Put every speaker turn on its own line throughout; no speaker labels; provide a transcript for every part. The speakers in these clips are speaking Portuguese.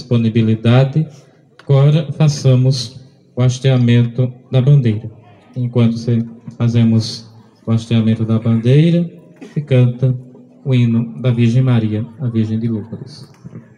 disponibilidade, agora façamos o hasteamento da bandeira. Enquanto fazemos o hasteamento da bandeira, se canta o hino da Virgem Maria, a Virgem de Lourdes.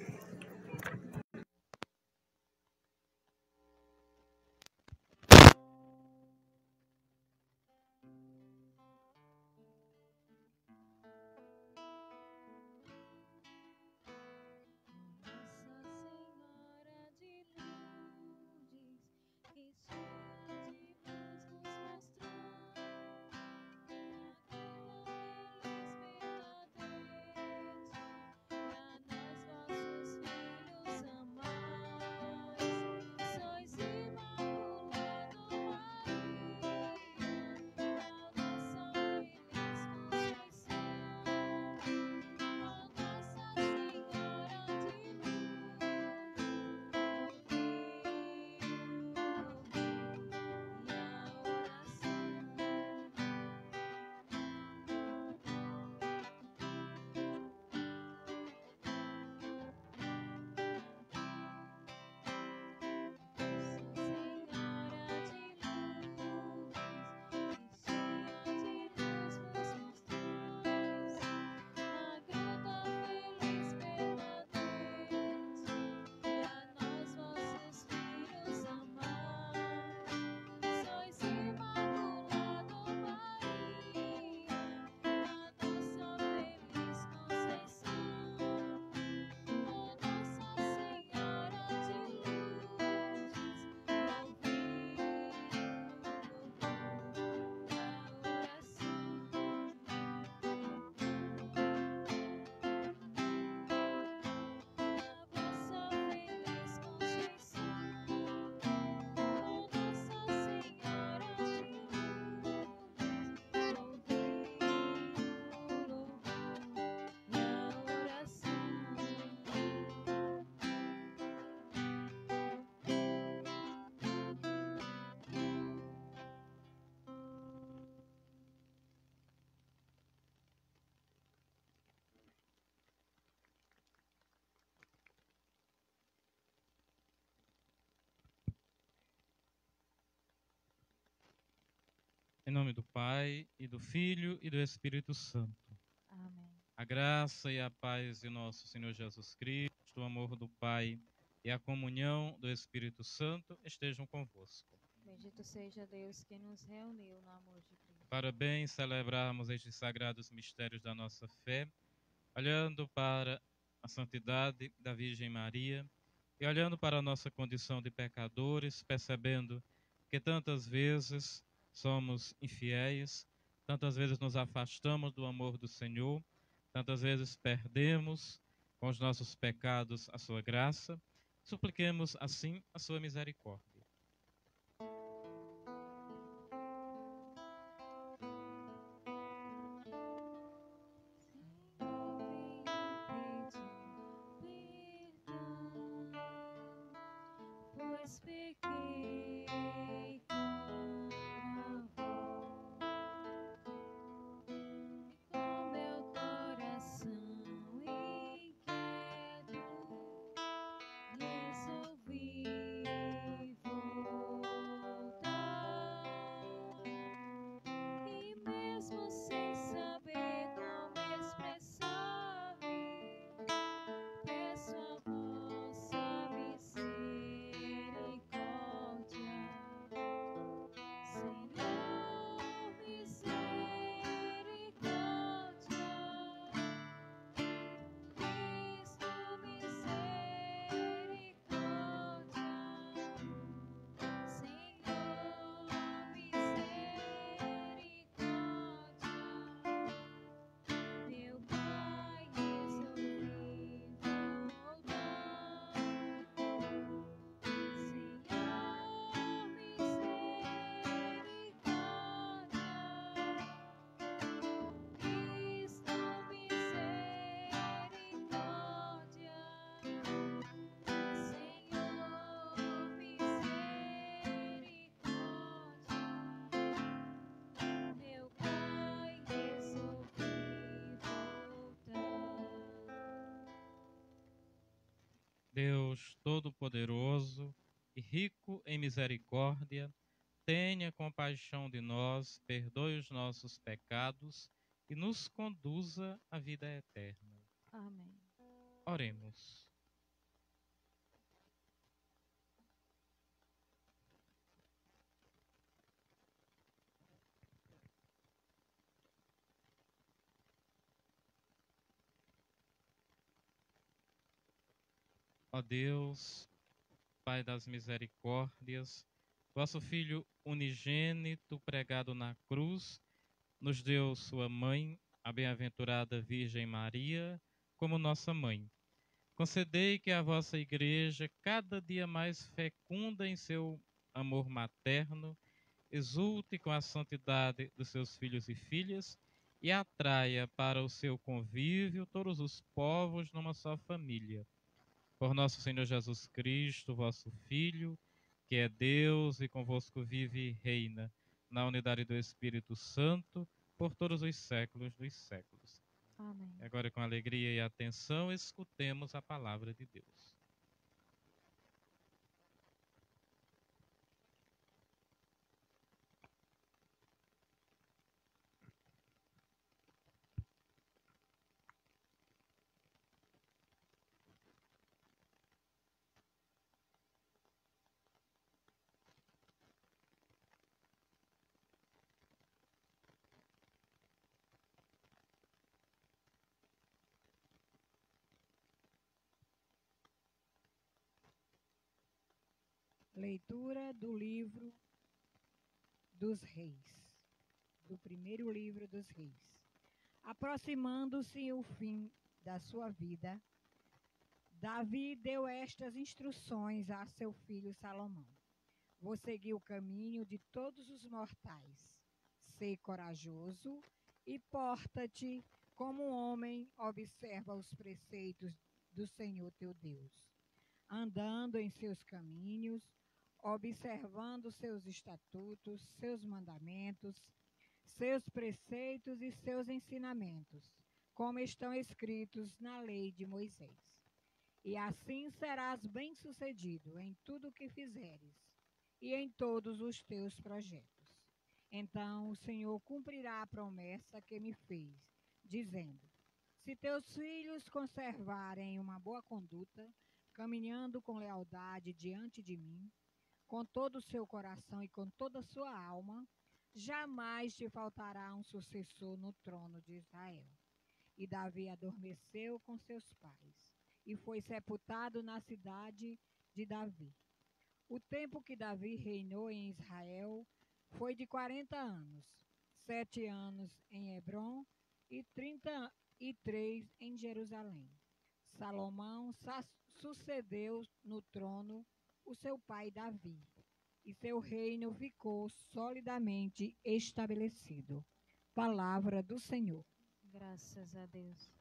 Em nome do Pai, e do Filho, e do Espírito Santo.
Amém.
A graça e a paz de nosso Senhor Jesus Cristo, o amor do Pai e a comunhão do Espírito Santo estejam convosco.
Bendito seja Deus que nos reuniu no amor de Cristo.
Para bem celebrarmos estes sagrados mistérios da nossa fé, olhando para a santidade da Virgem Maria e olhando para a nossa condição de pecadores, percebendo que tantas vezes somos infiéis, tantas vezes nos afastamos do amor do Senhor, tantas vezes perdemos com os nossos pecados a sua graça, supliquemos assim a sua misericórdia.
Pois pequei contra o meu coração inquieto, resolvi
Deus Todo-Poderoso e rico em misericórdia, tenha compaixão de nós, perdoe os nossos pecados e nos conduza à vida eterna.
Amém.
Oremos. Ó Deus, Pai das misericórdias, vosso Filho unigênito pregado na cruz, nos deu sua mãe, a bem-aventurada Virgem Maria, como nossa mãe. Concedei que a vossa Igreja, cada dia mais fecunda em seu amor materno, exulte com a santidade dos seus filhos e filhas e atraia para o seu convívio todos os povos numa só família. Por nosso Senhor Jesus Cristo, vosso Filho, que é Deus e convosco vive e reina, na unidade do Espírito Santo, por todos os séculos dos séculos.
Amém.
E agora, com alegria e atenção, escutemos a palavra de Deus.
Leitura do livro dos Reis, do primeiro livro dos Reis. Aproximando-se o fim da sua vida, Davi deu estas instruções a seu filho Salomão: vou seguir o caminho de todos os mortais. Sê corajoso e porta-te como um homem observa os preceitos do Senhor teu Deus, andando em seus caminhos, observando seus estatutos, seus mandamentos, seus preceitos e seus ensinamentos, como estão escritos na lei de Moisés. E assim serás bem-sucedido em tudo o que fizeres e em todos os teus projetos. Então o Senhor cumprirá a promessa que me fez, dizendo: se teus filhos conservarem uma boa conduta, caminhando com lealdade diante de mim, com todo o seu coração e com toda a sua alma, jamais te faltará um sucessor no trono de Israel. E Davi adormeceu com seus pais e foi sepultado na cidade de Davi. O tempo que Davi reinou em Israel foi de 40 anos, 7 anos em Hebrom e 33 em Jerusalém. Salomão sucedeu no trono o seu pai Davi, e seu reino ficou solidamente estabelecido. Palavra do Senhor.
Graças a Deus.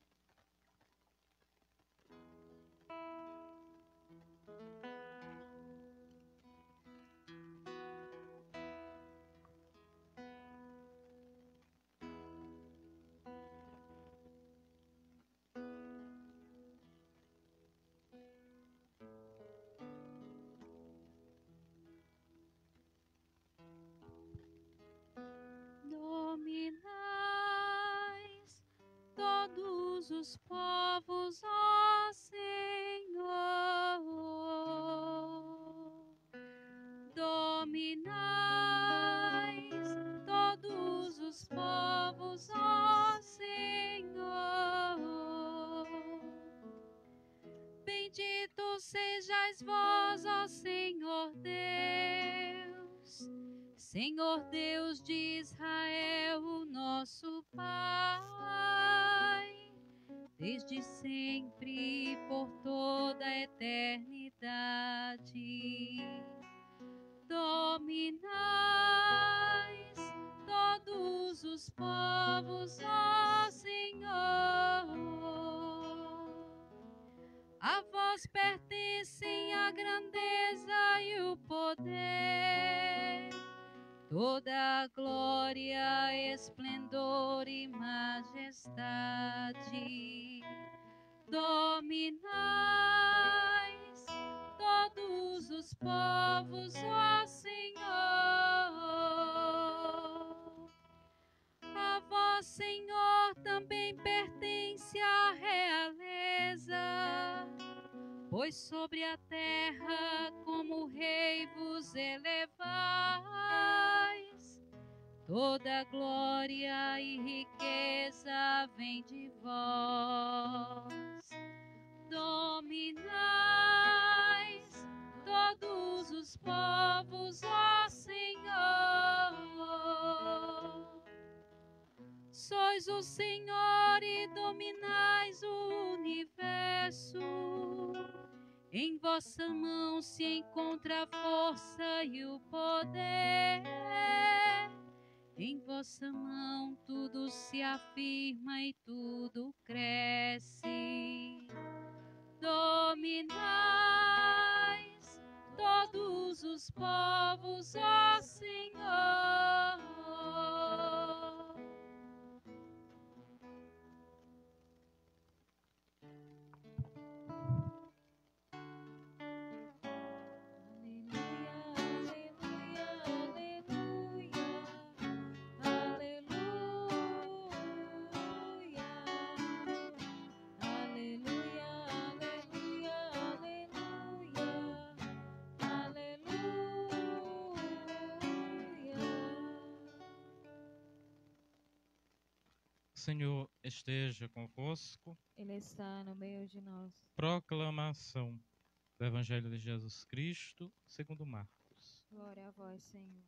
Dominais todos os povos, ó Senhor. Dominais todos os povos, ó Senhor. Bendito sejais vós, ó Senhor Deus, Senhor Deus de Israel, o nosso Pai, desde sempre e por toda a eternidade. Dominais todos os povos, ó Senhor. A vós pertencem a grandeza e o poder, toda a glória, esplendor e majestade. dominais todos os povos, ó Senhor. A vós, Senhor, também pertence a realeza, pois sobre a terra como rei vos elevais. Toda glória e riqueza vem de vós. Dominais todos os povos, ó Senhor. Sois o Senhor e dominais o universo. Em vossa mão se encontra a força e o poder. Em vossa mão tudo se afirma e tudo cresce. Dominais todos os povos, ó Senhor.
O Senhor esteja convosco.
Ele está no meio de nós.
Proclamação do Evangelho de Jesus Cristo, segundo Marcos.
Glória a vós, Senhor.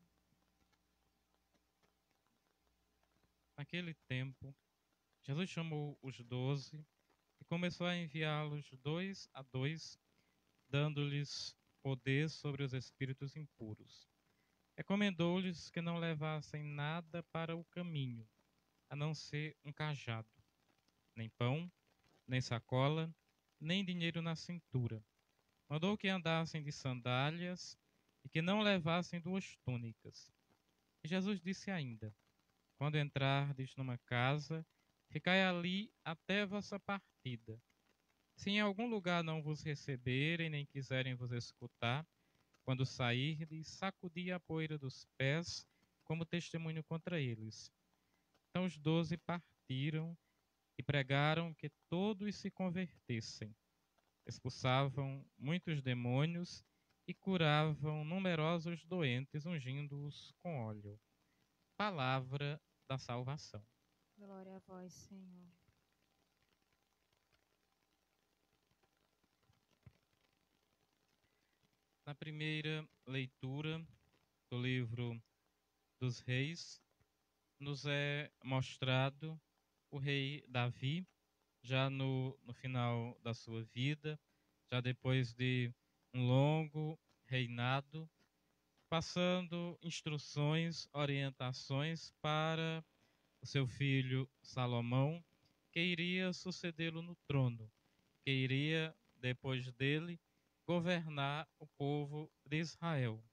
Naquele tempo, Jesus chamou os 12 e começou a enviá-los 2 a 2, dando-lhes poder sobre os espíritos impuros. Recomendou-lhes que não levassem nada para o caminho, a não ser um cajado, nem pão, nem sacola, nem dinheiro na cintura. Mandou que andassem de sandálias e que não levassem 2 túnicas. E Jesus disse ainda: quando entrardes numa casa, ficai ali até vossa partida. Se em algum lugar não vos receberem, nem quiserem vos escutar, quando sairdes, sacudi a poeira dos pés como testemunho contra eles. Então os 12 partiram e pregaram que todos se convertessem. Expulsavam muitos demônios e curavam numerosos doentes, ungindo-os com óleo. Palavra da salvação.
Glória a vós, Senhor.
Na primeira leitura do livro dos Reis, nos é mostrado o rei Davi, já no final da sua vida, já depois de um longo reinado, passando instruções, orientações para o seu filho Salomão, que iria sucedê-lo no trono, que iria, depois dele, governar o povo de Israel.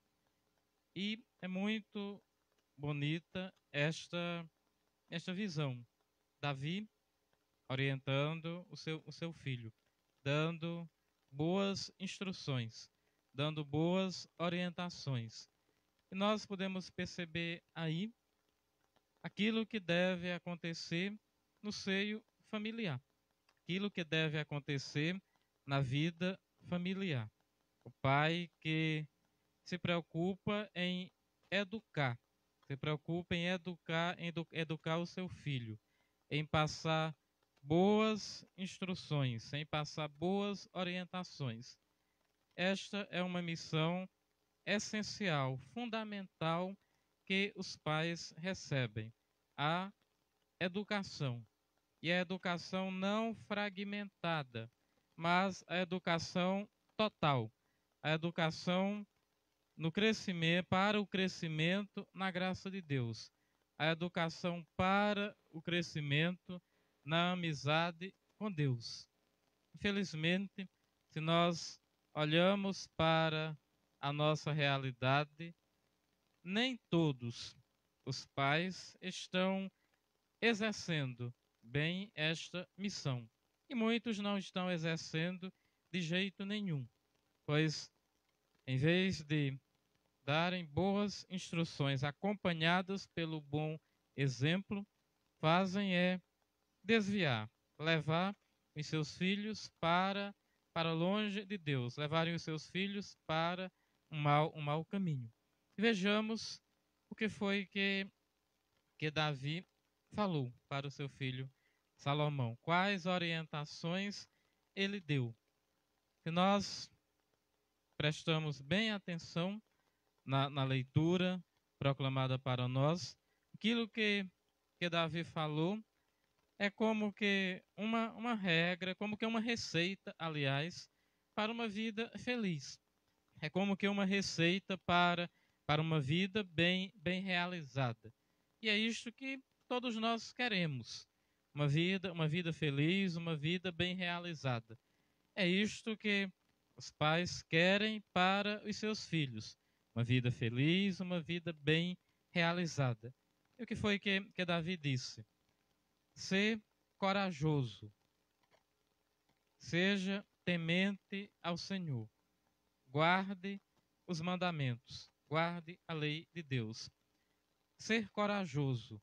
E é muito bonita esta visão. Davi orientando o seu filho, dando boas instruções, dando boas orientações. E nós podemos perceber aí aquilo que deve acontecer no seio familiar, aquilo que deve acontecer na vida familiar. O pai que se preocupa em educar, se preocupa em educar o seu filho, em passar boas instruções, em passar boas orientações. Esta é uma missão essencial, fundamental, que os pais recebem, a educação. E a educação não fragmentada, mas a educação total, a educação no crescimento, para o crescimento na graça de Deus, a educação para o crescimento na amizade com Deus. Infelizmente, se nós olhamos para a nossa realidade, nem todos os pais estão exercendo bem esta missão. e muitos não estão exercendo de jeito nenhum, pois em vez de darem boas instruções acompanhadas pelo bom exemplo, fazem é desviar, levar os seus filhos para longe de Deus, levarem os seus filhos para um mau caminho. Vejamos o que foi que Davi falou para o seu filho Salomão. Quais orientações ele deu? Se nós prestamos bem atenção na leitura proclamada para nós, aquilo que Davi falou é como que uma regra, como que uma receita, aliás, para uma vida feliz. É como que uma receita para uma vida bem realizada. E é isto que todos nós queremos. Uma vida feliz, uma vida bem realizada. É isto que os pais querem para os seus filhos. Uma vida feliz, uma vida bem realizada. E o que foi que Davi disse? Ser corajoso. Seja temente ao Senhor. Guarde os mandamentos. Guarde a lei de Deus. Ser corajoso.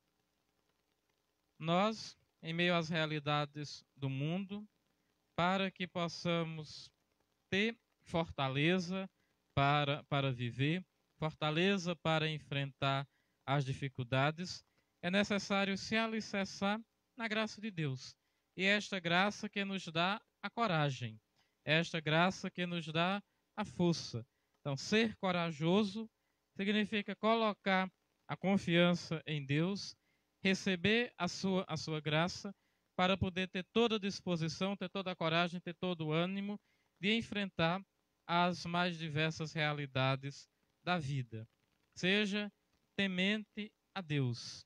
Nós, em meio às realidades do mundo, para que possamos ter fortaleza para viver, fortaleza para enfrentar as dificuldades, é necessário se alicerçar na graça de Deus. E é esta graça que nos dá a coragem, é esta graça que nos dá a força. Então, ser corajoso significa colocar a confiança em Deus, receber a sua graça, para poder ter toda a disposição, ter toda a coragem, ter todo o ânimo de enfrentar as mais diversas realidades da vida. Seja temente a Deus.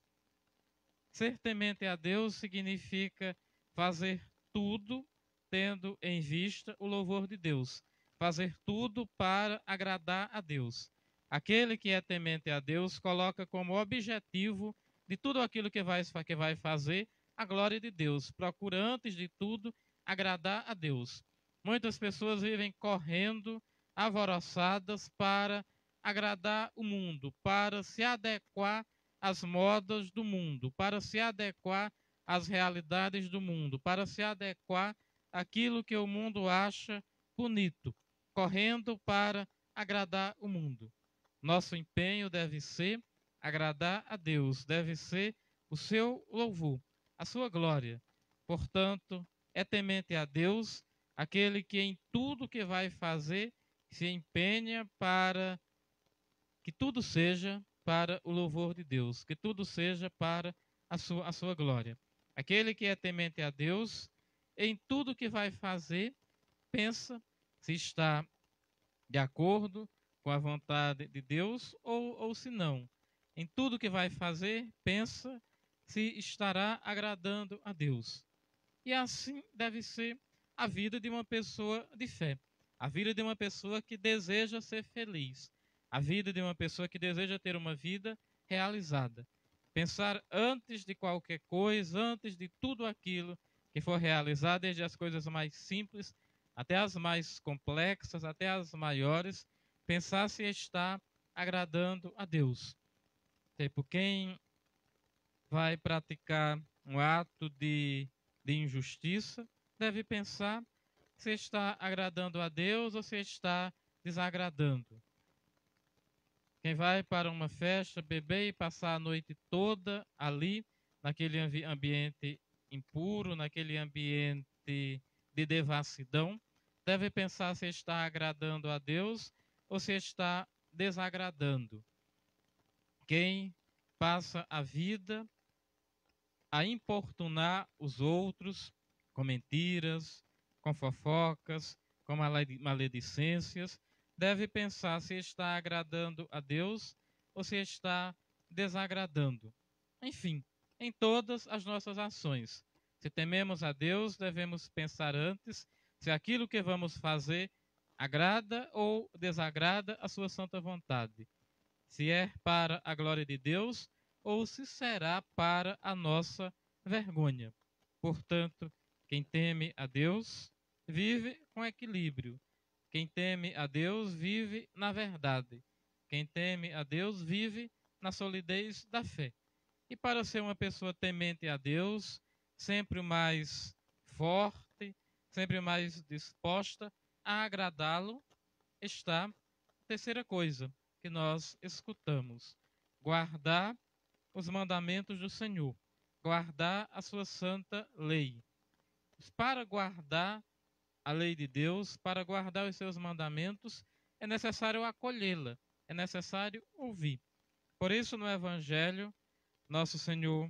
Ser temente a Deus significa fazer tudo tendo em vista o louvor de Deus. Fazer tudo para agradar a Deus. Aquele que é temente a Deus coloca como objetivo de tudo aquilo que vai fazer a glória de Deus. Procura, antes de tudo, agradar a Deus. Muitas pessoas vivem correndo, alvoroçadas para agradar o mundo, para se adequar às modas do mundo, para se adequar às realidades do mundo, para se adequar àquilo que o mundo acha bonito, correndo para agradar o mundo. Nosso empenho deve ser agradar a Deus, deve ser o seu louvor, a sua glória. Portanto, é temente a Deus aquele que em tudo que vai fazer se empenha para que tudo seja para o louvor de Deus, que tudo seja para a sua glória. Aquele que é temente a Deus, em tudo que vai fazer, pensa se está de acordo com a vontade de Deus ou se não. Em tudo que vai fazer, pensa se estará agradando a Deus. E assim deve ser a vida de uma pessoa de fé. A vida de uma pessoa que deseja ser feliz. A vida de uma pessoa que deseja ter uma vida realizada. Pensar antes de qualquer coisa, antes de tudo aquilo que for realizar, desde as coisas mais simples até as mais complexas, até as maiores, pensar se está agradando a Deus. Tipo, quem vai praticar um ato de injustiça deve pensar se está agradando a Deus ou se está desagradando. Quem vai para uma festa, beber e passar a noite toda ali, naquele ambiente impuro, naquele ambiente de devassidão, deve pensar se está agradando a Deus ou se está desagradando. Quem passa a vida a importunar os outros com mentiras, com fofocas, com maledicências, deve pensar se está agradando a Deus ou se está desagradando. Enfim, em todas as nossas ações. Se tememos a Deus, devemos pensar antes se aquilo que vamos fazer agrada ou desagrada a sua santa vontade. Se é para a glória de Deus ou se será para a nossa vergonha. Portanto, Quem teme a Deus vive com equilíbrio. Quem teme a Deus vive na verdade. Quem teme a Deus vive na solidez da fé. E para ser uma pessoa temente a Deus, sempre mais forte, sempre mais disposta a agradá-lo, está a terceira coisa que nós escutamos: guardar os mandamentos do Senhor, guardar a sua santa lei. Para guardar a lei de Deus, para guardar os seus mandamentos, é necessário acolhê-la, é necessário ouvir. Por isso, no Evangelho, nosso Senhor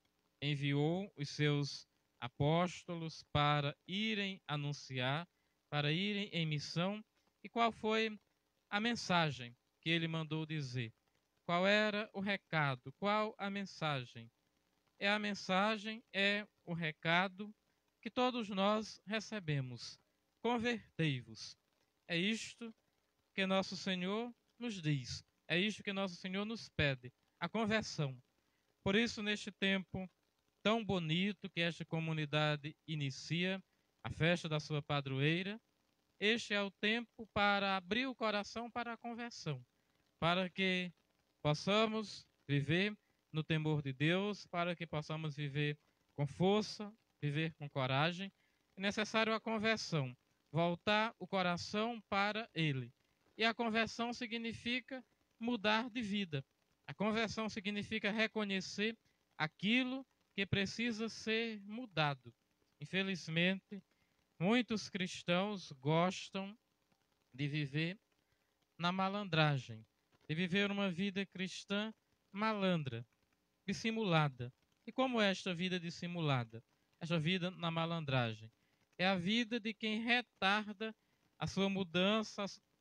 enviou os seus apóstolos para irem anunciar, para irem em missão. E qual foi a mensagem que ele mandou dizer? Qual era o recado? Qual a mensagem? A mensagem, é o recado que todos nós recebemos: convertei-vos. É isto que nosso Senhor nos diz, é isto que nosso Senhor nos pede, a conversão. Por isso, neste tempo tão bonito que esta comunidade inicia, a festa da sua padroeira, este é o tempo para abrir o coração para a conversão, para que possamos viver no temor de Deus, para que possamos viver com força, viver com coragem. É necessário a conversão, voltar o coração para Ele. E a conversão significa mudar de vida. A conversão significa reconhecer aquilo que precisa ser mudado. Infelizmente, muitos cristãos gostam de viver na malandragem, de viver uma vida cristã malandra, dissimulada. E como é esta vida dissimulada? Esta vida na malandragem é a vida de quem retarda a sua mudança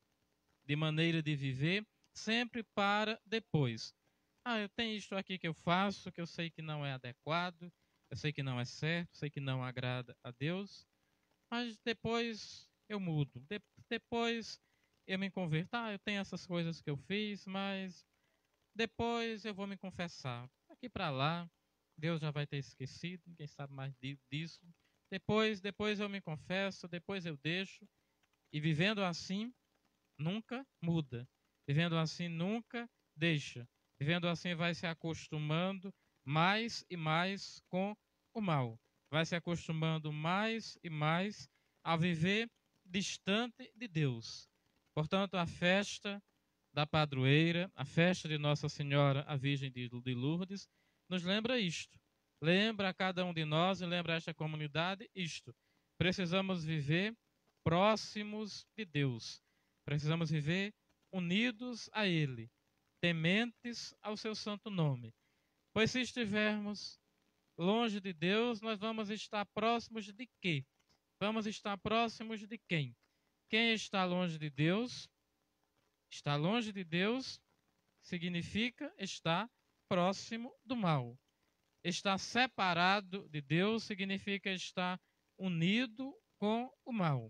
de maneira de viver sempre para depois. Eu tenho isto aqui que eu faço, que eu sei que não é adequado, eu sei que não é certo, sei que não agrada a Deus, mas depois eu mudo, depois eu me converto. Eu tenho essas coisas que eu fiz, mas depois eu vou me confessar. Daqui para lá, Deus já vai ter esquecido, ninguém sabe mais disso. Depois eu me confesso, depois eu deixo. E vivendo assim, nunca muda. Vivendo assim, nunca deixa. Vivendo assim, vai se acostumando mais e mais com o mal. Vai se acostumando mais e mais a viver distante de Deus. Portanto, a festa da padroeira, a festa de Nossa Senhora, a Virgem de Lourdes, nos lembra isto. Lembra a cada um de nós e lembra a esta comunidade isto. Precisamos viver próximos de Deus. Precisamos viver unidos a Ele, tementes ao seu santo nome. Pois se estivermos longe de Deus, nós vamos estar próximos de quê? Vamos estar próximos de quem? Quem está longe de Deus? Estar longe de Deus significa estar próximo do mal. Estar separado de Deus significa estar unido com o mal.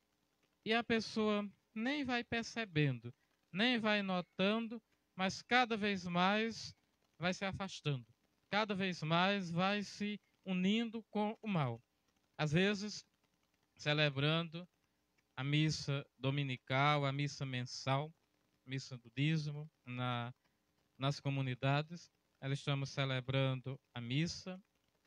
E a pessoa nem vai percebendo, nem vai notando, mas cada vez mais vai se afastando. Cada vez mais vai se unindo com o mal. Às vezes, celebrando a missa dominical, a missa mensal, a missa do dízimo nas comunidades. Nós estamos celebrando a missa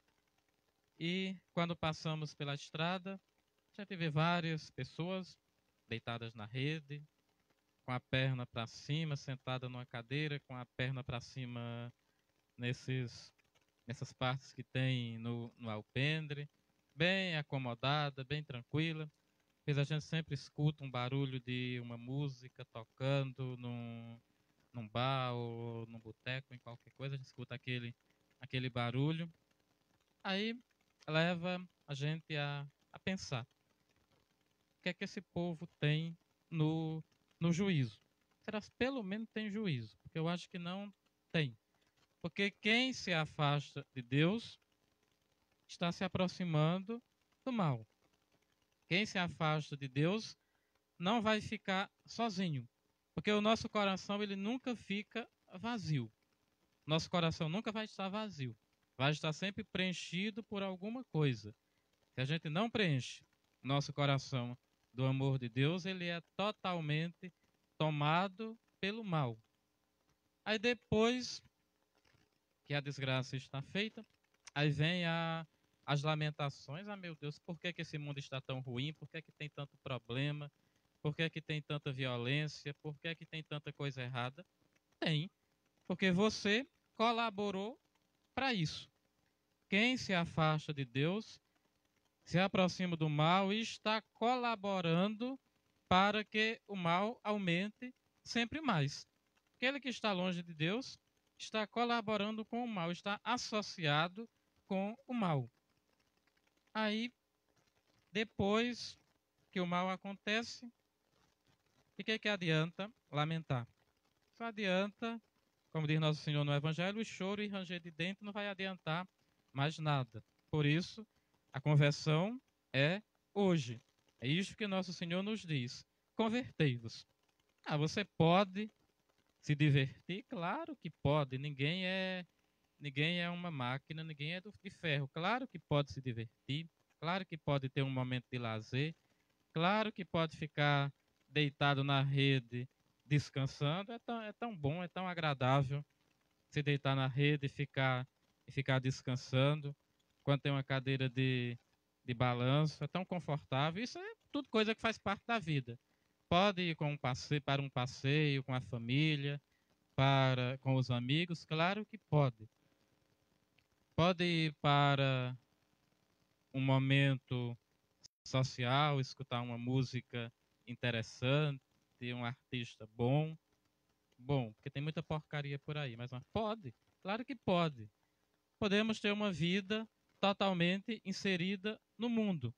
e quando passamos pela estrada, já tive várias pessoas deitadas na rede, com a perna para cima, sentada numa cadeira, com a perna para cima nessas partes que tem no alpendre, bem acomodada, bem tranquila. Pois a gente sempre escuta um barulho de uma música tocando num bar ou num boteco, em qualquer coisa, a gente escuta aquele barulho. Aí leva a gente a pensar: o que é que esse povo tem no juízo? Será que pelo menos tem juízo? Porque eu acho que não tem. Porque quem se afasta de Deus está se aproximando do mal. Quem se afasta de Deus não vai ficar sozinho. Porque o nosso coração, ele nunca fica vazio. Nosso coração nunca vai estar vazio. Vai estar sempre preenchido por alguma coisa. Se a gente não preenche nosso coração do amor de Deus, ele é totalmente tomado pelo mal. Aí depois que a desgraça está feita, aí vem as lamentações. Ah, meu Deus, por que que esse mundo está tão ruim? Por que que tem tanto problema? Por que que tem tanta violência? Por que que tem tanta coisa errada? Tem, porque você colaborou para isso. Quem se afasta de Deus se aproxima do mal e está colaborando para que o mal aumente sempre mais. Aquele que está longe de Deus está colaborando com o mal, está associado com o mal. Aí, depois que o mal acontece, o que adianta lamentar? Só adianta, como diz Nosso Senhor no Evangelho, o choro e ranger de dente não vai adiantar mais nada. Por isso, a conversão é hoje. É isso que Nosso Senhor nos diz. Convertei-vos. Ah, você pode se divertir? Claro que pode. Ninguém é uma máquina, ninguém é de ferro. Claro que pode se divertir. Claro que pode ter um momento de lazer. Claro que pode ficar deitado na rede descansando. É tão bom, é tão agradável se deitar na rede e ficar descansando. Quando tem uma cadeira de balanço, é tão confortável. Isso é tudo coisa que faz parte da vida. Pode ir para um passeio com a família, com os amigos, claro que pode. Pode ir para um momento social, escutar uma música interessante, um artista bom. Bom, porque tem muita porcaria por aí, mas pode, claro que pode. Podemos ter uma vida totalmente inserida no mundo,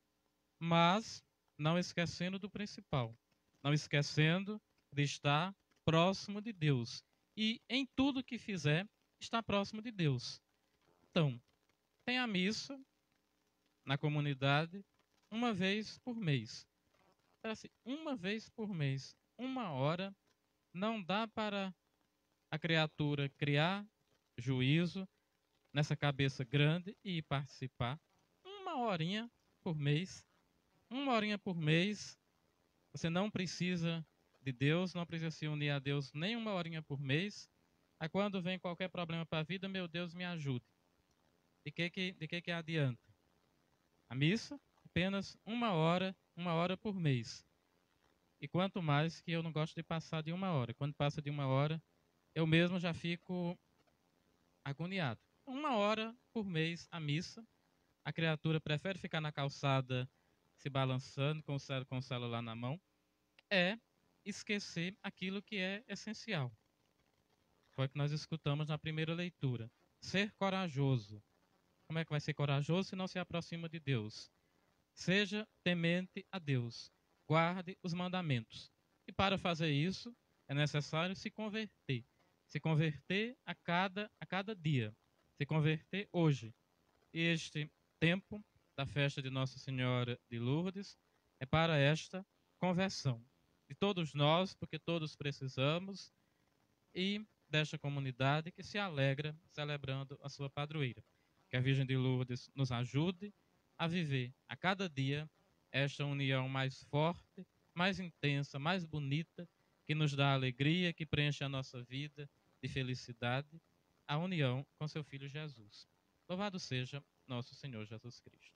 mas não esquecendo do principal, não esquecendo de estar próximo de Deus. E em tudo que fizer, estar próximo de Deus. Então, tem a missa na comunidade uma vez por mês. Então, assim, uma vez por mês, 1 hora, não dá para a criatura criar juízo nessa cabeça grande e participar. 1 horinha por mês. 1 horinha por mês. Você não precisa de Deus, não precisa se unir a Deus nem 1 horinha por mês. Aí quando vem qualquer problema para a vida, meu Deus, me ajude. De que adianta? A missa, apenas 1 hora por mês. E quanto mais que eu não gosto de passar de 1 hora. Quando passa de 1 hora, eu mesmo já fico agoniado. 1 hora por mês a missa. A criatura prefere ficar na calçada se balançando com o celular na mão. É esquecer aquilo que é essencial. Foi o que nós escutamos na primeira leitura. Ser corajoso. Como é que vai ser corajoso se não se aproxima de Deus? Seja temente a Deus. Guarde os mandamentos. E para fazer isso, é necessário se converter. Se converter a cada dia. Se converter hoje. E este tempo da festa de Nossa Senhora de Lourdes é para esta conversão. De todos nós, porque todos precisamos, e desta comunidade que se alegra celebrando a sua padroeira. Que a Virgem de Lourdes nos ajude a viver a cada dia esta união mais forte, mais intensa, mais bonita, que nos dá alegria, que preenche a nossa vida de felicidade, a união com seu Filho Jesus. Louvado seja nosso Senhor Jesus Cristo.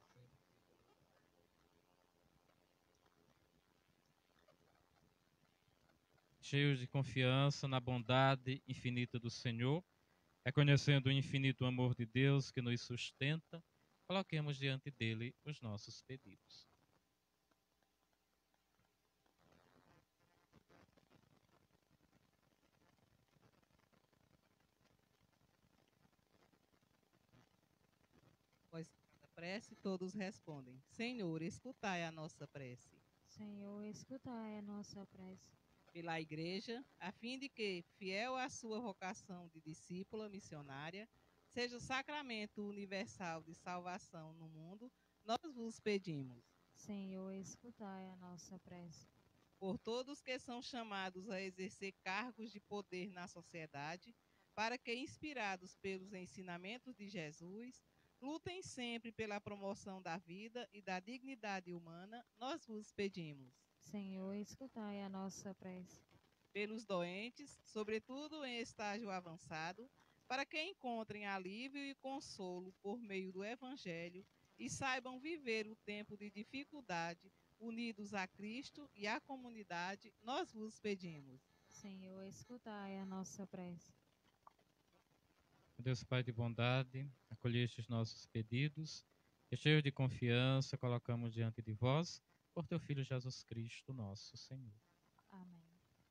Cheios de confiança na bondade infinita do Senhor, reconhecendo o infinito amor de Deus que nos sustenta, coloquemos diante dele os nossos pedidos.
Após cada prece, todos respondem: Senhor, escutai a nossa prece.
Senhor, escutai a nossa prece.
Pela Igreja, a fim de que, fiel à sua vocação de discípula missionária, seja o sacramento universal de salvação no mundo, nós vos pedimos.
Senhor, escutai a nossa prece.
Por todos que são chamados a exercer cargos de poder na sociedade, para que, inspirados pelos ensinamentos de Jesus, lutem sempre pela promoção da vida e da dignidade humana, nós vos pedimos.
Senhor, escutai a nossa prece.
Pelos doentes, sobretudo em estágio avançado, para que encontrem alívio e consolo por meio do Evangelho e saibam viver o tempo de dificuldade unidos a Cristo e à comunidade, nós vos pedimos.
Senhor, escutai a nossa prece.
Deus Pai de bondade, acolhei estes nossos pedidos, e cheios de confiança, colocamos diante de vós, por teu Filho Jesus Cristo, nosso Senhor.
Amém.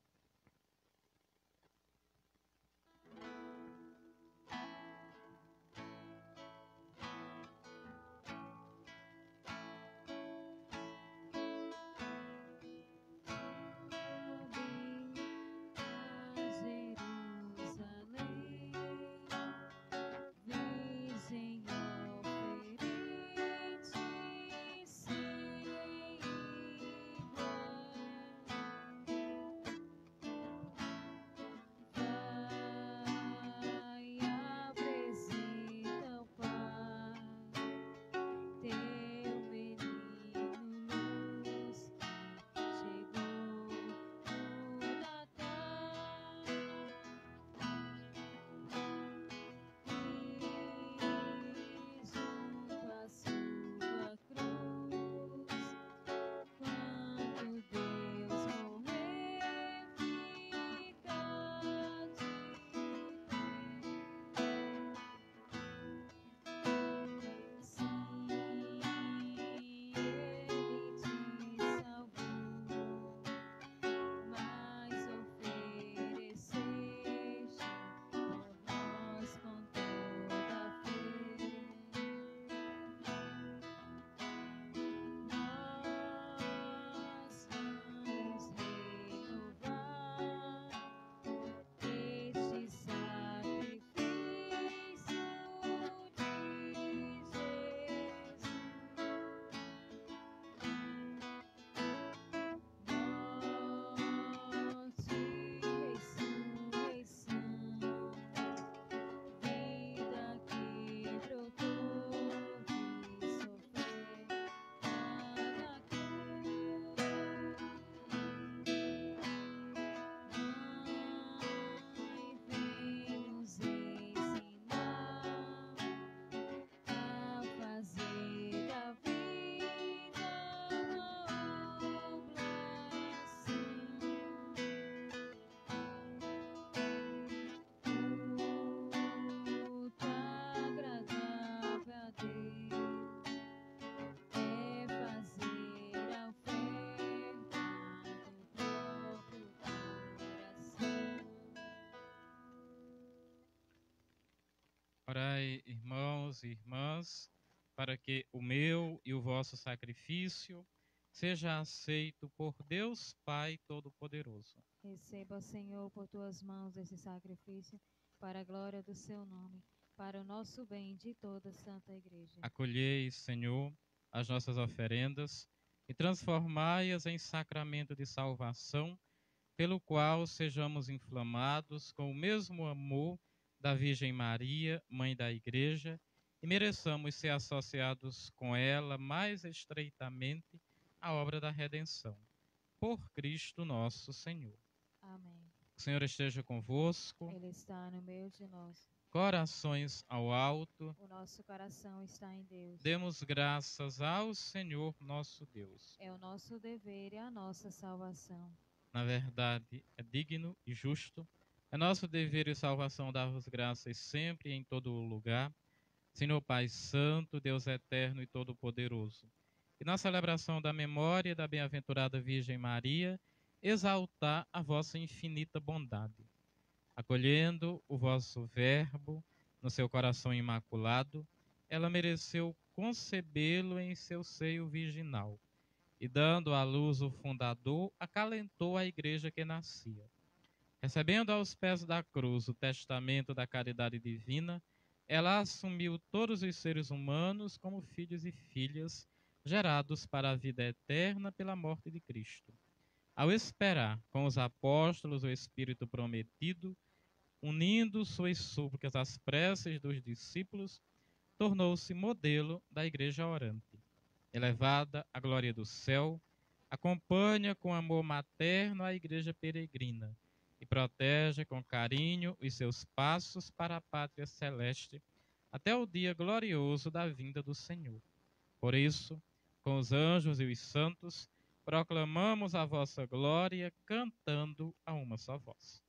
Orai, irmãos e irmãs, para que o meu e o vosso sacrifício seja aceito por Deus Pai Todo-Poderoso.
Receba, Senhor, por tuas mãos esse sacrifício, para a glória do seu nome, para o nosso bem de toda a Santa Igreja.
Acolhei, Senhor, as nossas oferendas e transformai-as em sacramento de salvação, pelo qual sejamos inflamados com o mesmo amor da Virgem Maria, Mãe da Igreja, e mereçamos ser associados com ela mais estreitamente à obra da redenção. Por Cristo nosso Senhor.
Amém.
O Senhor esteja convosco.
Ele está no meio de nós.
Corações ao alto.
O nosso coração está em Deus.
Demos graças ao Senhor nosso Deus.
É o nosso dever e a nossa salvação.
Na verdade, é digno e justo. É nosso dever e salvação dar-vos graças sempre e em todo lugar, Senhor Pai Santo, Deus eterno e todo-poderoso. E na celebração da memória da bem-aventurada Virgem Maria, exaltar a vossa infinita bondade. Acolhendo o vosso Verbo no seu coração imaculado, ela mereceu concebê-lo em seu seio virginal. E dando à luz o fundador, acalentou a igreja que nascia. Recebendo aos pés da cruz o testamento da caridade divina, ela assumiu todos os seres humanos como filhos e filhas, gerados para a vida eterna pela morte de Cristo. Ao esperar com os apóstolos o Espírito prometido, unindo suas súplicas às preces dos discípulos, tornou-se modelo da igreja orante. Elevada à glória do céu, acompanha com amor materno a igreja peregrina e protege com carinho os seus passos para a pátria celeste até o dia glorioso da vinda do Senhor. Por isso, com os anjos e os santos, proclamamos a vossa glória, cantando a uma só voz.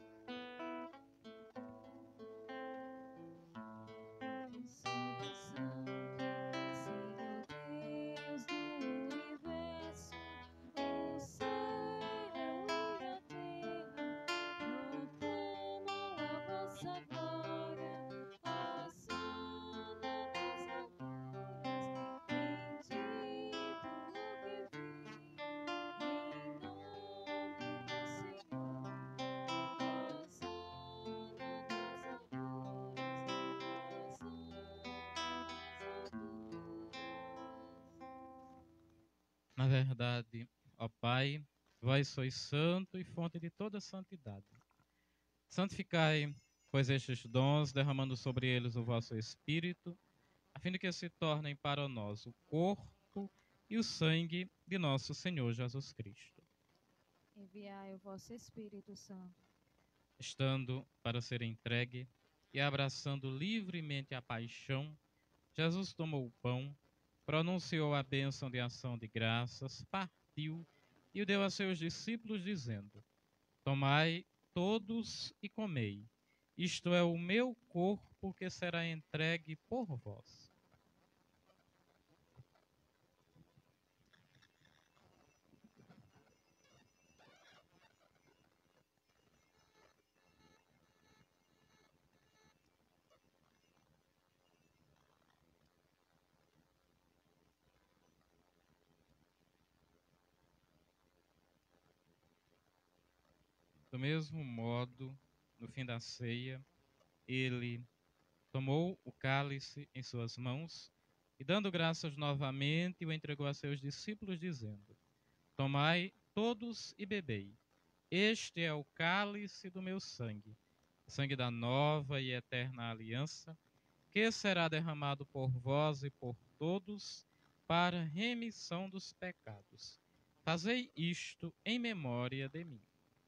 Na verdade, ó Pai, vós sois santo e fonte de toda santidade. Santificai, pois, estes dons, derramando sobre eles o vosso Espírito, a fim de que se tornem para nós o corpo e o sangue de nosso Senhor Jesus Cristo.
Enviai o vosso Espírito Santo,
Estando para ser entregue e abraçando livremente a paixão, Jesus tomou o pão, pronunciou a bênção de ação de graças, partiu e o deu a seus discípulos, dizendo: Tomai todos e comei. Isto é o meu corpo que será entregue por vós. Do mesmo modo, no fim da ceia, ele tomou o cálice em suas mãos e, dando graças novamente, o entregou a seus discípulos, dizendo: Tomai todos e bebei. Este é o cálice do meu sangue, sangue da nova e eterna aliança, que será derramado por vós e por todos para remissão dos pecados. Fazei isto em memória de mim.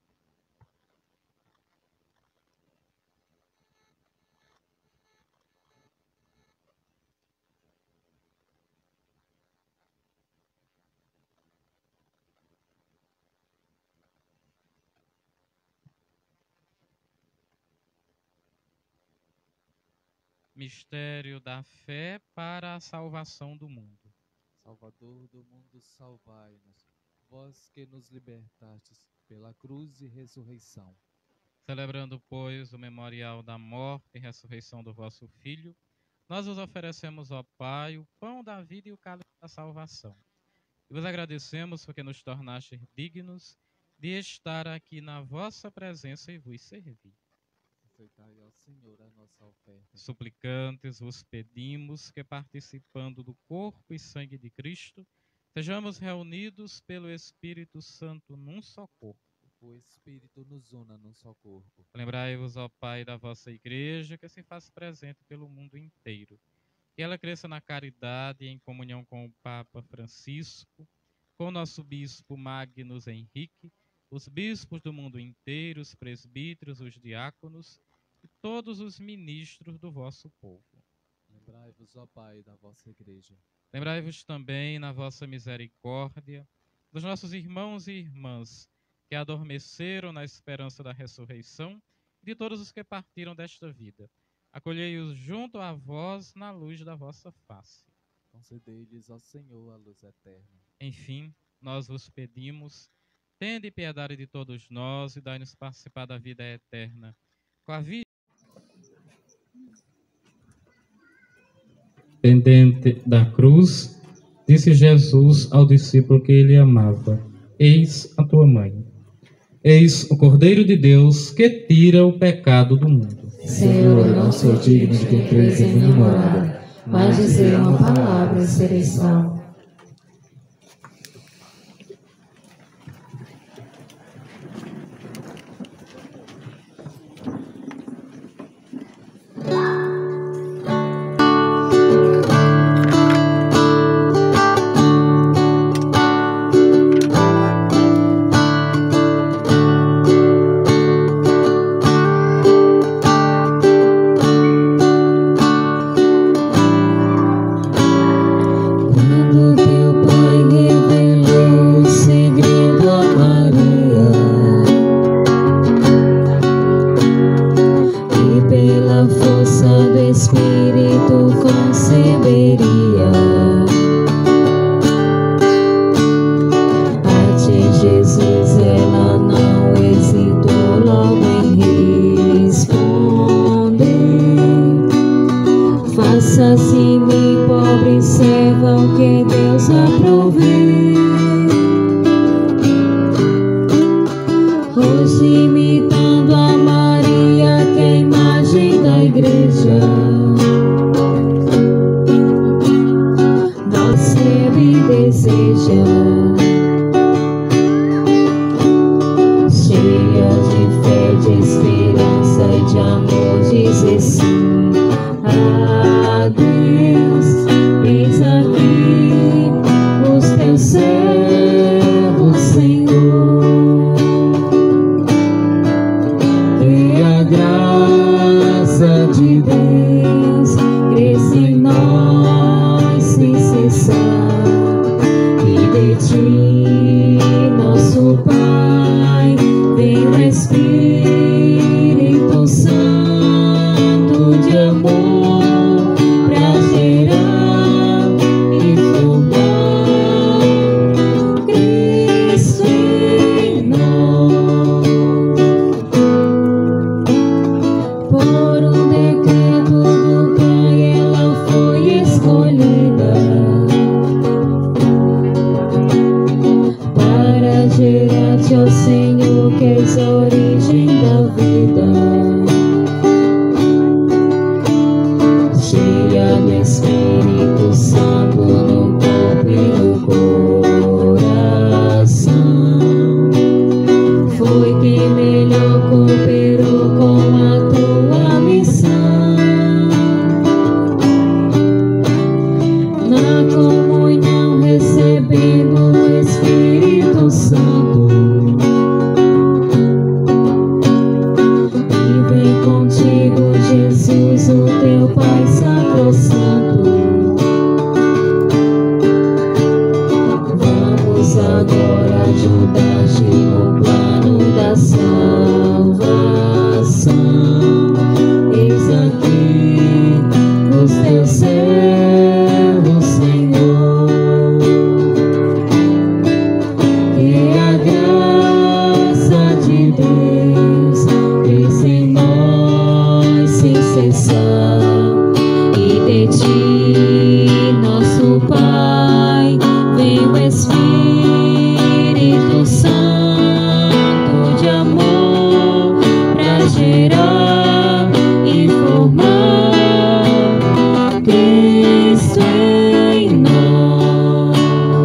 Mistério da fé para a salvação do mundo.
Salvador do mundo, salvai-nos, vós que nos libertastes pela cruz e ressurreição.
Celebrando, pois, o memorial da morte e ressurreição do vosso Filho, nós vos oferecemos, ó Pai, o pão da vida e o cálice da salvação. E vos agradecemos porque nos tornastes dignos de estar aqui na vossa presença e vos servir.
Aceitai, ó Senhor, a nossa oferta.
Suplicantes, vos pedimos que, participando do corpo e sangue de Cristo, sejamos reunidos pelo Espírito Santo num só corpo.
O Espírito nos una num só corpo.
Lembrai-vos, ó Pai, da vossa Igreja, que se faz presente pelo mundo inteiro. Que ela cresça na caridade e em comunhão com o Papa Francisco, com o nosso Bispo Magnus Henrique, os bispos do mundo inteiro, os presbíteros, os diáconos e todos os ministros do vosso povo.
Lembrai-vos, ó Pai, da vossa Igreja.
Lembrai-vos também, na vossa misericórdia, dos nossos irmãos e irmãs que adormeceram na esperança da ressurreição e de todos os que partiram desta vida. Acolhei-os junto a vós na luz da vossa face.
Concedei-lhes, ó Senhor, a luz eterna.
Enfim, nós vos pedimos, tende piedade de todos nós e dai-nos participar da vida eterna. Com a vida pendente da cruz, disse Jesus ao discípulo que ele amava: Eis a tua mãe. Eis o Cordeiro de Deus que tira o pecado do mundo.
Senhor, eu não sou digno de que entreis em minha morada, mas dizer uma palavra e serei salvo. imitando a Maria, que é a imagem da igreja. Nós sempre deseja, cheia de fé, de esperança e de amor, dizer sim a Deus. Eis aqui os teus servos, Senhor. Que a graça de Deus cresça em nós sem cessar, e de ti, nosso Pai, vem o Espírito Santo de amor pra gerar e formar Cristo em nós. Por um decreto do Pai, ela foi escolhida para gerar-te, ó Senhor, que és a origem da vida. Cheia do Espírito Santo no corpo e no coração, foi quem melhor cooperou com a tua missão. Na comunhão recebendo o Espírito Santo, e vem contigo, Jesus, o teu Pai sacrossanto. Vamos agora ajudar-te no plano da salvação. Eis aqui os teus servos, Senhor. Que a graça de Deus cresça em nós sem cessar, e de ti, nosso Pai, vem o Espírito Santo de amor pra gerar e formar Cristo em nós.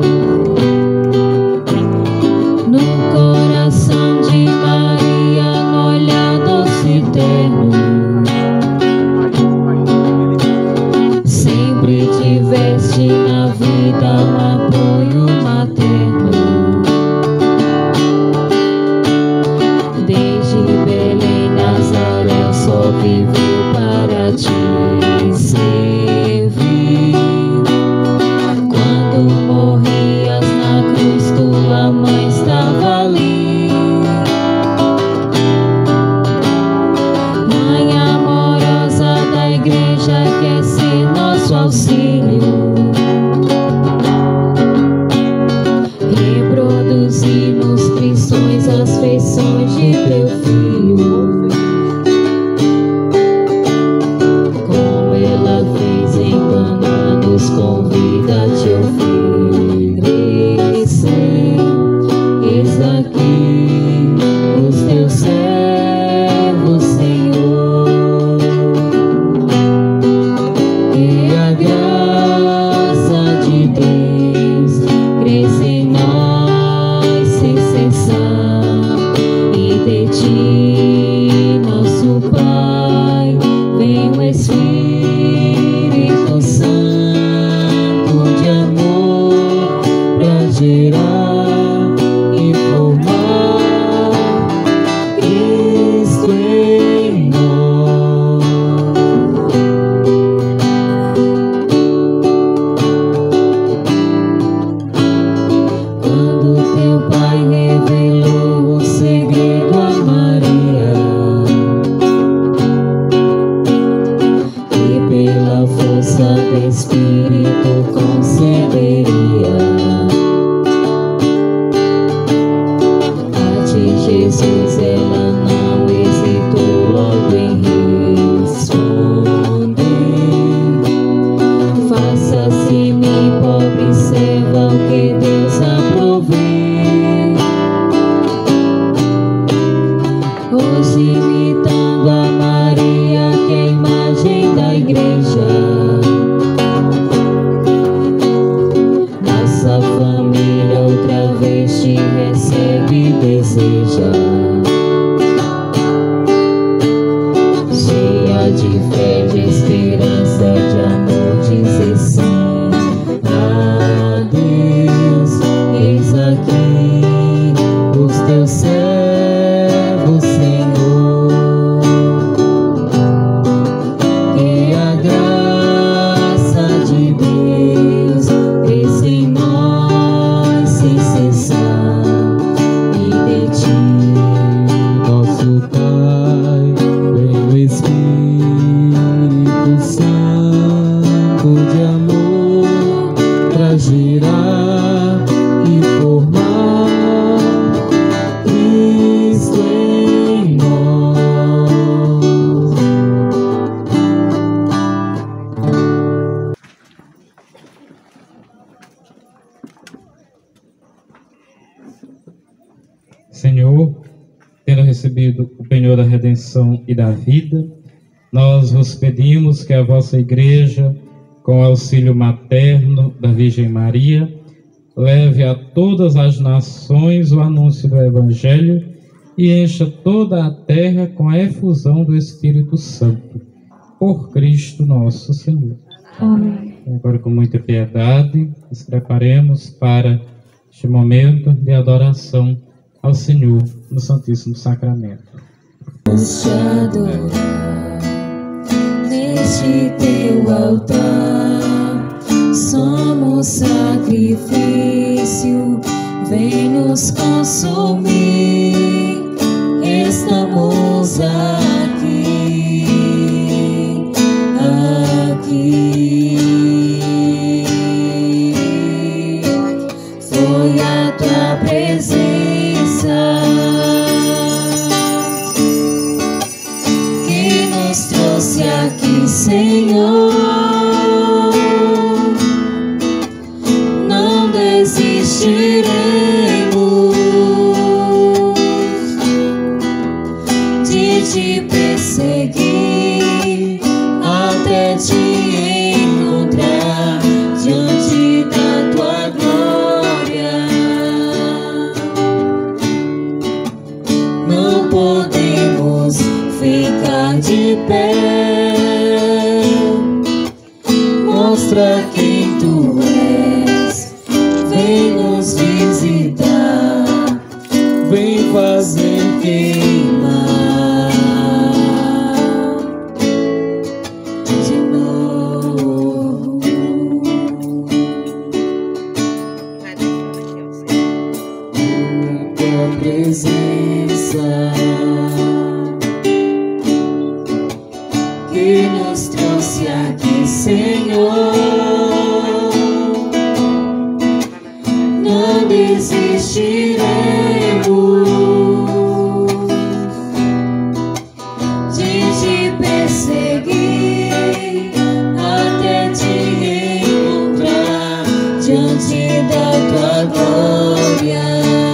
No coração de Maria, no olhar doce e terno, sempre tiveste na vida um apoio materno. Desde Belém, Nazaré, só viveu para te servir. Quando morrias na cruz, tua mãe estava ali. Mãe amorosa da igreja, quer ser nosso auxílio. Reproduzir nos cristãos as feições de teu filho. Como ela fez em Caná, nos convida a te oferecer. Eis aqui os teus servos, Senhor. Que a graça de Deus cresça em nós sem cessar, e de ti, nosso Pai, vem o Espírito Santo de amor pra gerar e formar Cristo em nós. Quando teu Pai revelou o segredo a Maria, e pela força do Espírito concederia a ti, Jesus, ela não hesitou logo em responder. Faça-se em mim, pobre serva, o que Deus aprovê. hoje imitando a Maria, que é a imagem da igreja. Nossa família outra vez te recebe e deseja. Cheia de fé, de esperança, de amor, dizer sim a Deus. Eis aqui os teus servos, Senhor. Que a graça de Deus cresça em nós sem cessar, e de ti, nosso Pai, vem o Espírito Santo de amor pra girar e formar Cristo em nós.
Senhor, tendo recebido o penhor da redenção e da vida, nós vos pedimos que a vossa Igreja, com o auxílio materno da Virgem Maria, leve a todas as nações o anúncio do Evangelho e encha toda a terra com a efusão do Espírito Santo. Por Cristo nosso Senhor.
Amém.
Agora, com muita piedade, nos preparemos para este momento de adoração ao Senhor no Santíssimo Sacramento.
Vamos te adorar neste teu altar. Somos sacrifício, vem nos consumir. Estamos aqui, aqui. Foi a tua presença que nos trouxe aqui, Senhor. Não desistiremos de te perseguir até te encontrar diante da tua glória. Não podemos ficar de pé. Mostra quem tu és, vem nos visitar, vem fazer queimar de novo. Tua presença que nos trouxe aqui, Senhor. Não desistiremos de te perseguir até te encontrar diante da tua glória.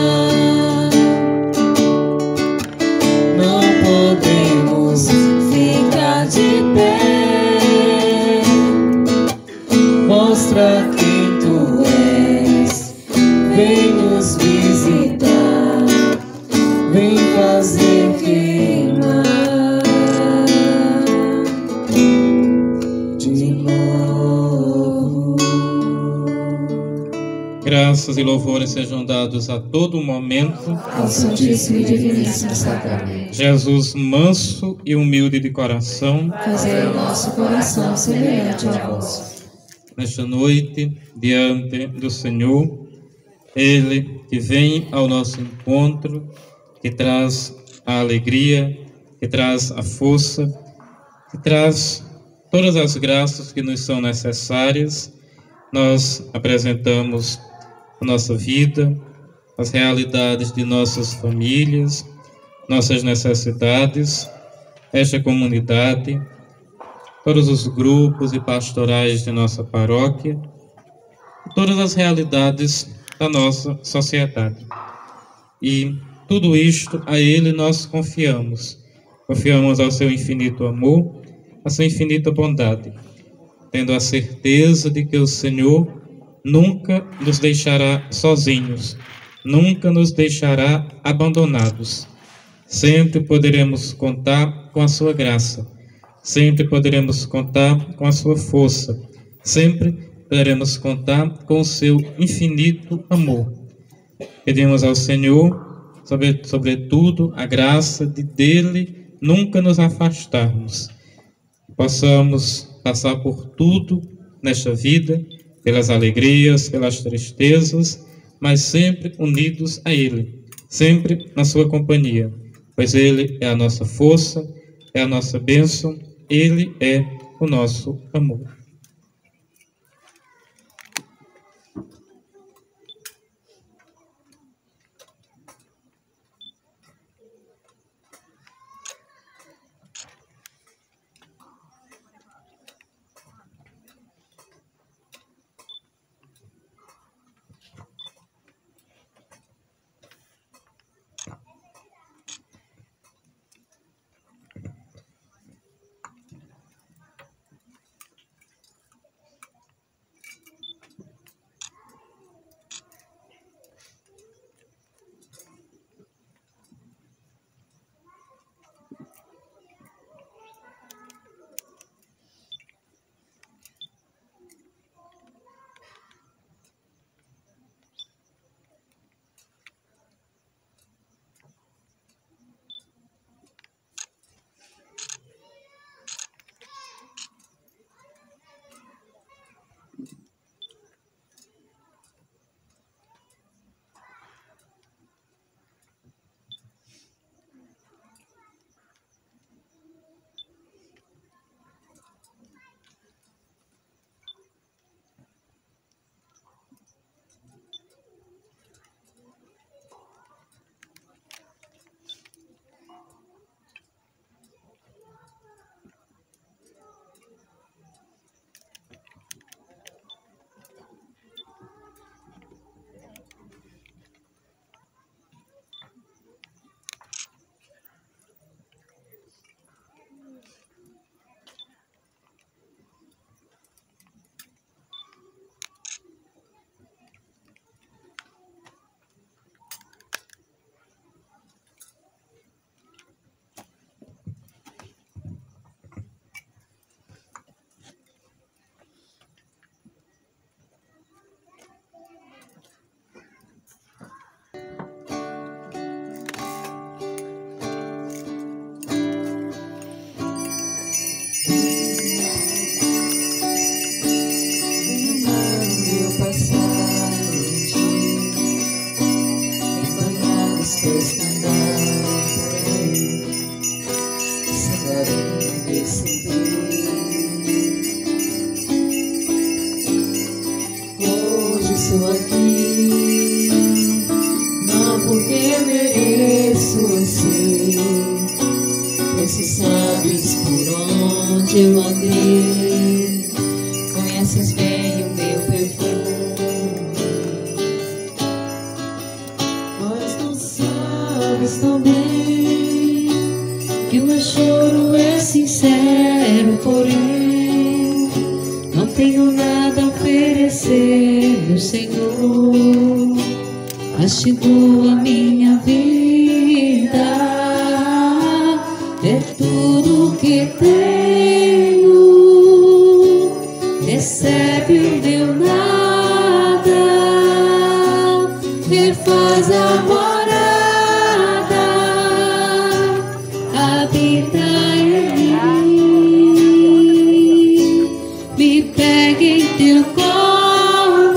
Não podemos ficar de pé. Mostra quem tu és, vem nos visitar, vem fazer queimar de novo.
Graças e louvores sejam dados a todo momento.
Ao Santíssimo e Diviníssimo Sacramento,
Jesus, manso e humilde de coração,
fazei o nosso coração semelhante ao vosso.
nesta noite, diante do Senhor, Ele que vem ao nosso encontro, que traz a alegria, que traz a força, que traz todas as graças que nos são necessárias. Nós apresentamos a nossa vida, as realidades de nossas famílias, nossas necessidades, esta comunidade, todos os grupos e pastorais de nossa paróquia, todas as realidades da nossa sociedade. E tudo isto a Ele nós confiamos. Confiamos ao seu infinito amor, à sua infinita bondade, tendo a certeza de que o Senhor nunca nos deixará sozinhos, nunca nos deixará abandonados. Sempre poderemos contar com a sua graça, sempre poderemos contar com a sua força, sempre poderemos contar com o seu infinito amor. Pedimos ao Senhor, sobretudo, a graça de dele nunca nos afastarmos. Possamos passar por tudo nesta vida, pelas alegrias, pelas tristezas, mas sempre unidos a Ele, sempre na sua companhia, pois Ele é a nossa força, é a nossa bênção, Ele é o nosso amor.
Estou aqui, não porque mereço, eu sei, pois tu sabes por onde eu andei, conheces bem o meu perfume, mas tu sabes também que o meu choro é sincero, porém não tenho nada a oferecer, meu Senhor, mas te dou a minha vida, é tudo que tenho, recebe o meu nada, refaz a morada, habita em mim, me pega em teu colo,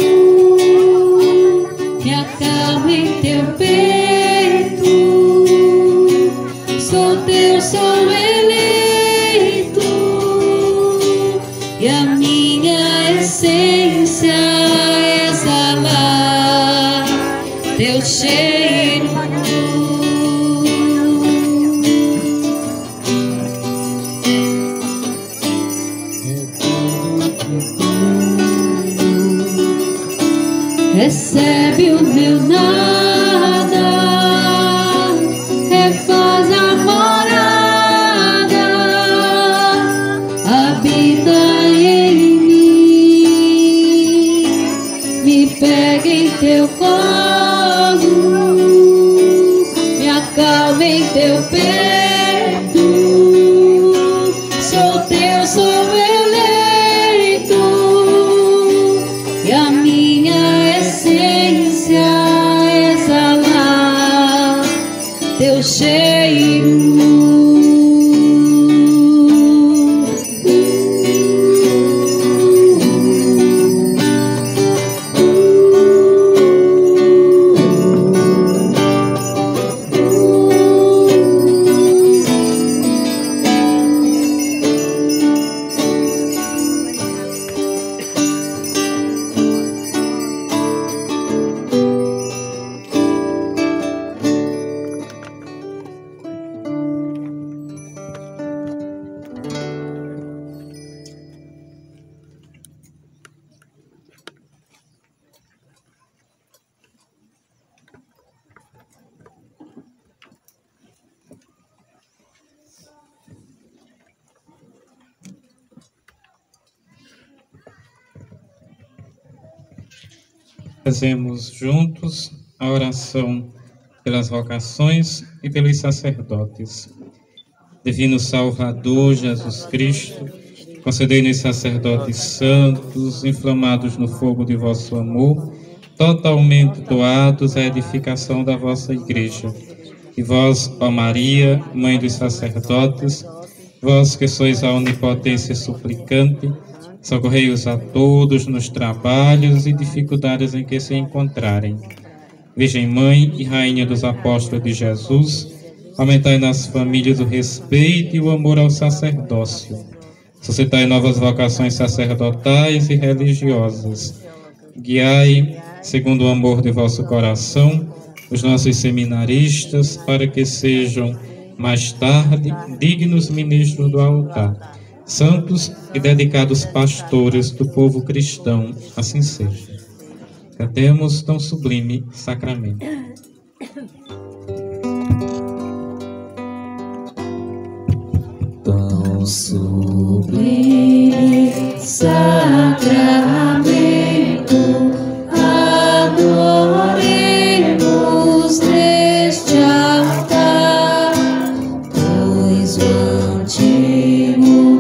me acalma em teu peito, sou teu, sou eleito, e a minha essência exala teu cheiro. Recebe o meu nada,
teu peito, sou teu, sou eleito, e a minha essência exalar teu cheiro.
Fazemos juntos a oração pelas vocações e pelos sacerdotes. Divino Salvador Jesus Cristo, concedei-nos sacerdotes santos, inflamados no fogo de vosso amor, totalmente doados à edificação da vossa Igreja. E vós, ó Maria, Mãe dos sacerdotes, vós que sois a onipotência suplicante, socorrei-os a todos nos trabalhos e dificuldades em que se encontrarem. Virgem Mãe e Rainha dos Apóstolos de Jesus, aumentai nas famílias o respeito e o amor ao sacerdócio. Suscitai novas vocações sacerdotais e religiosas. Guiai, segundo o amor de vosso coração, os nossos seminaristas, para que sejam, mais tarde, dignos ministros do altar, santos e dedicados pastores do povo cristão, assim seja. Cantemos tão sublime sacramento.
Tão sublime sacramento, adoremos neste altar, pois o Antigo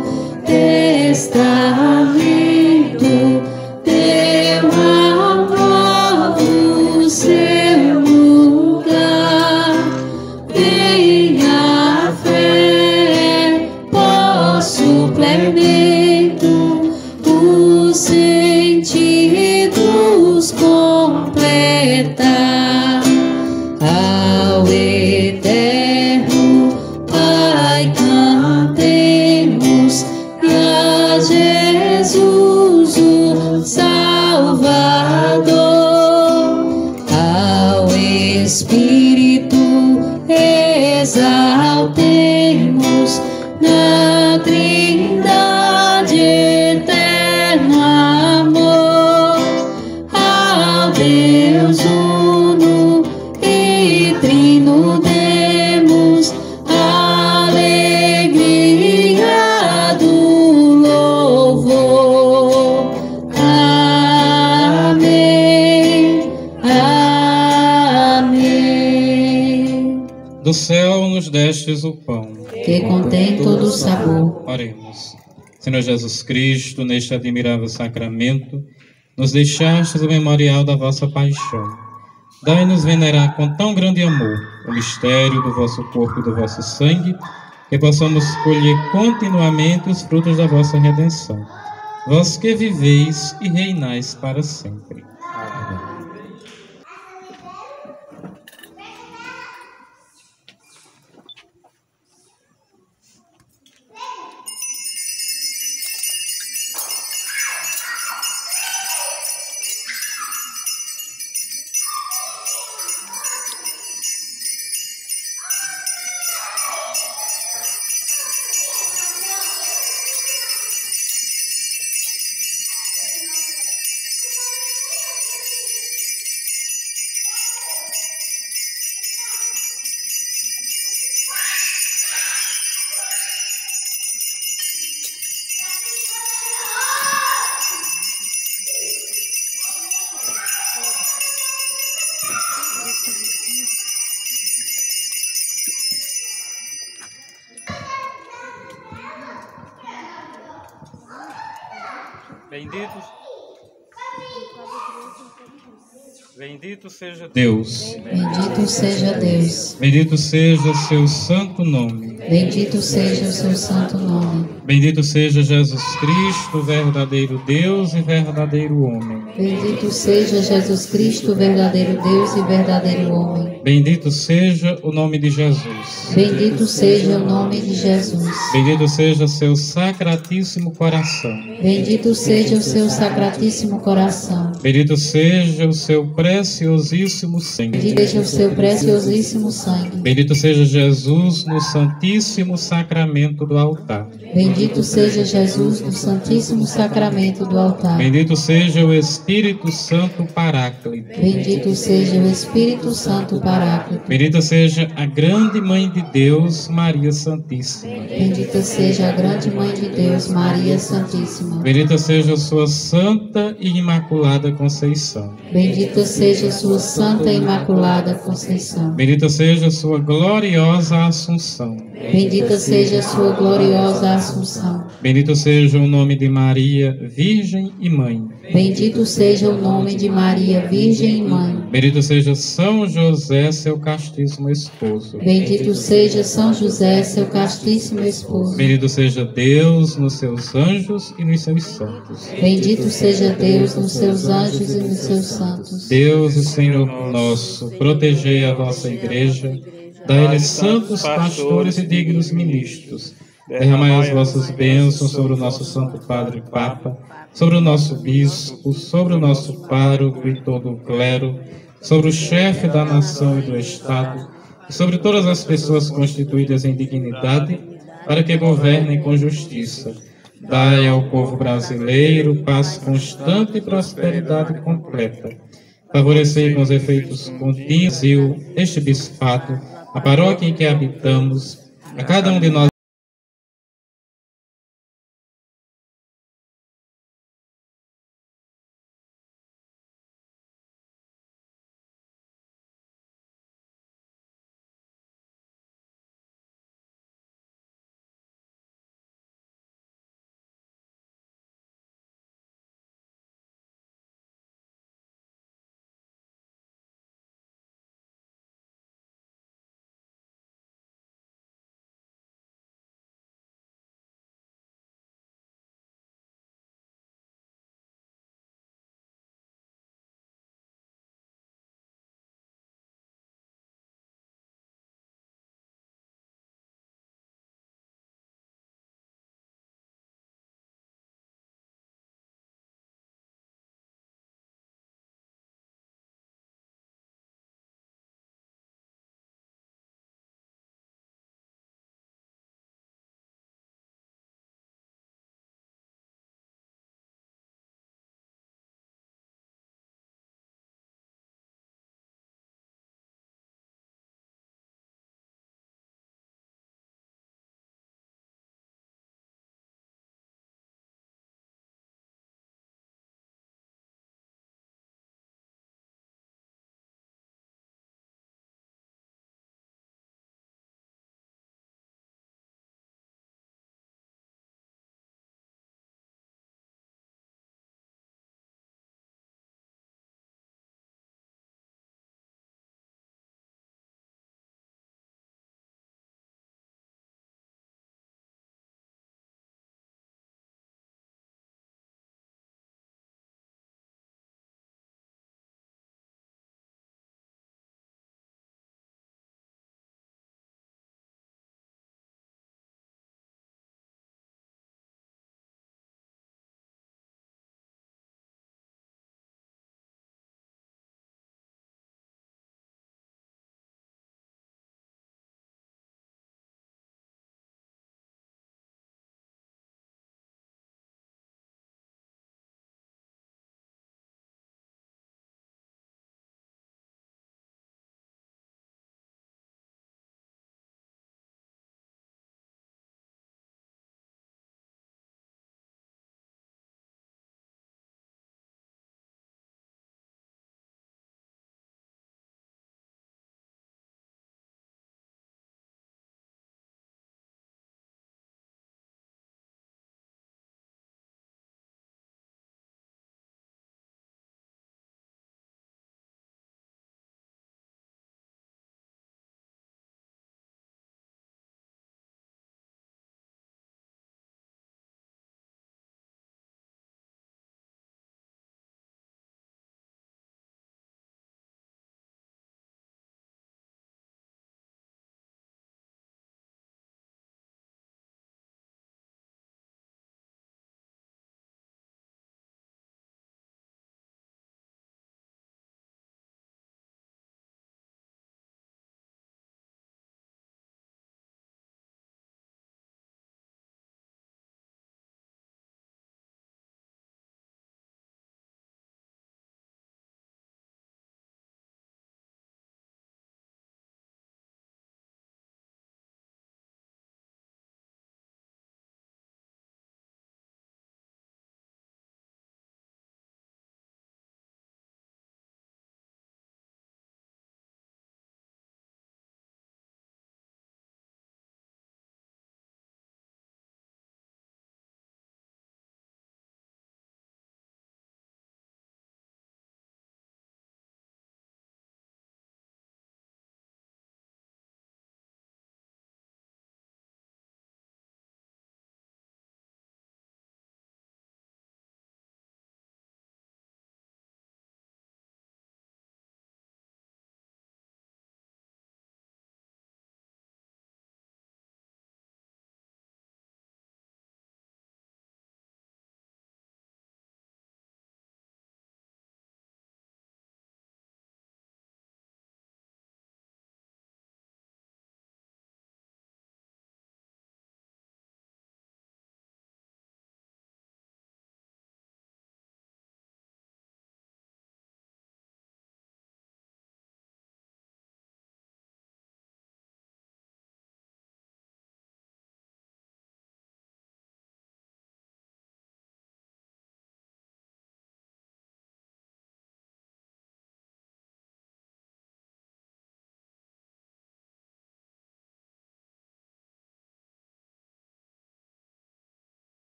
Testamento deu ao novo seu lugar. Vem a fé, suplemento, os sentidos completar. Ao eterno Pai cantemos, e a Jesus o Salvador. Ao Espírito exaltemos, na Trindade eterno amor, ao Deus uno e trino demos alegria do louvor. Amém, amém.
Do céu nos destes o pão,
Que contém todo o sabor.
Oremos. Senhor Jesus Cristo, neste admirável sacramento, nos deixastes o memorial da vossa paixão. Dai-nos venerar com tão grande amor o mistério do vosso corpo e do vosso sangue, que possamos colher continuamente os frutos da vossa redenção. Vós que viveis e reinais para sempre. Bendito seja Deus.
Bendito seja Deus.
Bendito seja seu santo nome.
Bendito seja o seu santo nome.
Bendito seja Jesus Cristo, verdadeiro Deus e verdadeiro homem.
Bendito seja Jesus Cristo, verdadeiro Deus e verdadeiro homem.
Bendito seja o nome de Jesus.
Bendito seja o nome de Jesus.
Bendito seja seu sacratíssimo coração.
Bendito seja o seu sacratíssimo coração.
Bendito seja o seu preciosíssimo sangue.
Bendito seja o seu preciosíssimo sangue.
Bendito seja Jesus no santíssimo sacramento do altar.
Bendito seja Jesus no santíssimo sacramento do altar.
Bendito seja o Espírito Santo Paráclito.
Bendito seja o Espírito Santo Paráclito.
Bendita seja a grande Mãe de Deus, Maria Santíssima.
Bendita seja a grande Mãe de Deus, Maria Santíssima.
Bendita seja a sua santa e imaculada Conceição.
Bendita seja a sua santa e imaculada Conceição.
Bendita seja a sua gloriosa Assunção.
Bendita seja a sua gloriosa Assunção.
Bendito seja o nome de Maria, Virgem e Mãe.
Bendito seja o nome de Maria, Virgem e Mãe.
Bendito seja São José, seu castíssimo esposo.
Bendito seja São José, seu castíssimo esposo.
Bendito seja Deus nos seus anjos e nos seus santos.
Bendito seja Deus nos seus anjos e nos seus santos.
Deus e Senhor nosso, protegei a vossa igreja, dai-lhe santos pastores e dignos ministros. Derramai as vossas bênçãos sobre o nosso Santo Padre Papa, sobre o nosso bispo, sobre o nosso pároco e todo o clero, sobre o chefe da nação e do Estado, e sobre todas as pessoas constituídas em dignidade, para que governem com justiça. Dai ao povo brasileiro paz constante e prosperidade completa. Favorecei com os efeitos contínuos este bispado, a paróquia em que habitamos, a cada um de nós